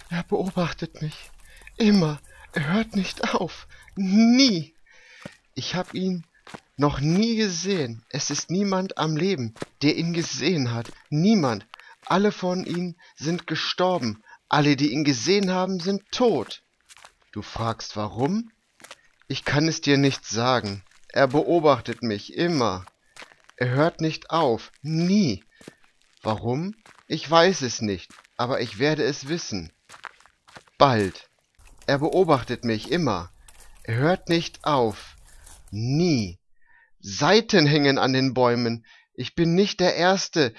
Er beobachtet mich. Immer. Er hört nicht auf. Nie. Ich habe ihn noch nie gesehen. Es ist niemand am Leben, der ihn gesehen hat. Niemand. Alle von ihnen sind gestorben. Alle, die ihn gesehen haben, sind tot. Du fragst, warum? Ich kann es dir nicht sagen. Er beobachtet mich immer. Er hört nicht auf. Nie. Warum? Ich weiß es nicht, aber ich werde es wissen. Bald. Er beobachtet mich immer. Er hört nicht auf. Nie. Seiten hängen an den Bäumen. Ich bin nicht der Erste,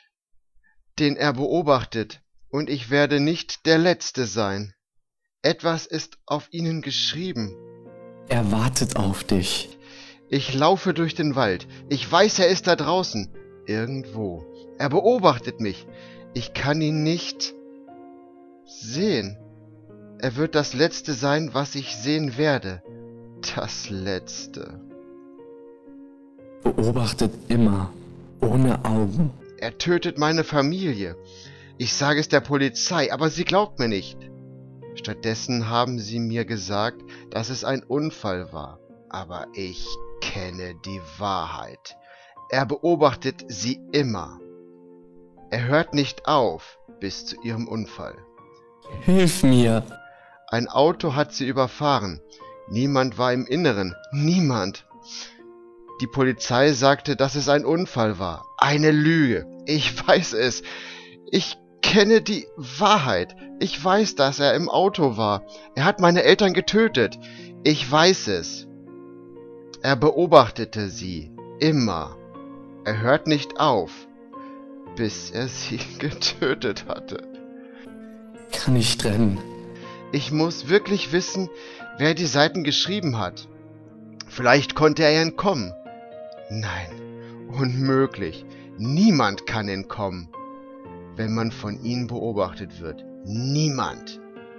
den er beobachtet, und ich werde nicht der Letzte sein. Etwas ist auf ihnen geschrieben. Er wartet auf dich. Ich laufe durch den Wald. Ich weiß, er ist da draußen. Irgendwo. Er beobachtet mich. Ich kann ihn nicht sehen. Er wird das Letzte sein, was ich sehen werde. Das Letzte. Beobachtet immer, ohne Augen. Er tötet meine Familie. Ich sage es der Polizei, aber sie glaubt mir nicht. Stattdessen haben sie mir gesagt, dass es ein Unfall war. Aber ich kenne die Wahrheit. Er beobachtet sie immer. Er hört nicht auf bis zu ihrem Unfall. Hilf mir! Ein Auto hat sie überfahren. Niemand war im Inneren. Niemand. Die Polizei sagte, dass es ein Unfall war. Eine Lüge. Ich weiß es. Ich kenne die Wahrheit. Ich weiß, dass er im Auto war. Er hat meine Eltern getötet. Ich weiß es. Er beobachtete sie. Immer. Er hört nicht auf, bis er sie getötet hatte. Kann ich trennen. Ich muss wirklich wissen, wer die Seiten geschrieben hat. Vielleicht konnte er entkommen. Nein, unmöglich. Niemand kann entkommen, wenn man von ihnen beobachtet wird. Niemand.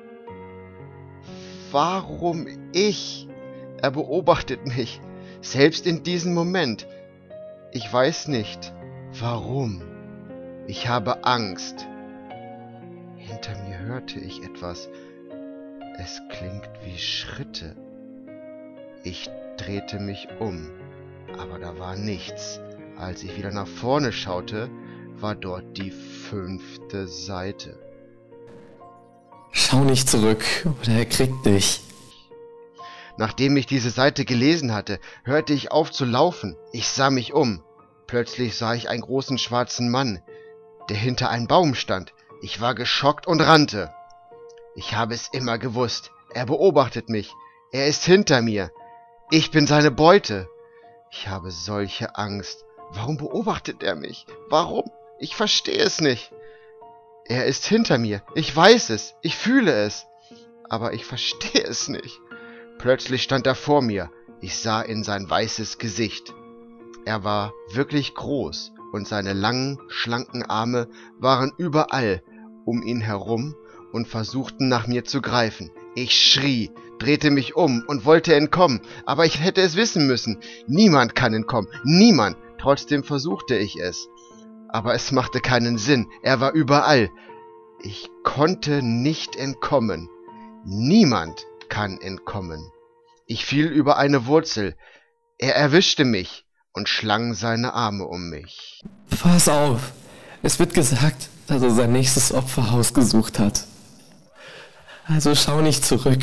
Warum ich? Er beobachtet mich, selbst in diesem Moment. Ich weiß nicht, warum. Ich habe Angst. Hinter mir hörte ich etwas. Es klingt wie Schritte. Ich drehte mich um, aber da war nichts. Als ich wieder nach vorne schaute, war dort die 5. Seite. Schau nicht zurück, oder er kriegt dich. Nachdem ich diese Seite gelesen hatte, hörte ich auf zu laufen. Ich sah mich um. Plötzlich sah ich einen großen schwarzen Mann, der hinter einem Baum stand. Ich war geschockt und rannte. Ich habe es immer gewusst. Er beobachtet mich. Er ist hinter mir. Ich bin seine Beute. Ich habe solche Angst. Warum beobachtet er mich? Warum? Ich verstehe es nicht. Er ist hinter mir. Ich weiß es. Ich fühle es. Aber ich verstehe es nicht. Plötzlich stand er vor mir. Ich sah in sein weißes Gesicht. Er war wirklich groß und seine langen, schlanken Arme waren überall um ihn herum und versuchten nach mir zu greifen. Ich schrie, drehte mich um und wollte entkommen, aber ich hätte es wissen müssen. Niemand kann entkommen, niemand. Trotzdem versuchte ich es. Aber es machte keinen Sinn, er war überall. Ich konnte nicht entkommen. Niemand kann entkommen. Ich fiel über eine Wurzel. Er erwischte mich und schlang seine Arme um mich. Pass auf! Es wird gesagt, dass er sein nächstes Opfer ausgesucht hat. Also schau nicht zurück.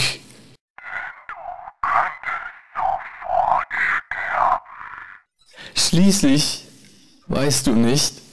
Schließlich weißt du nicht,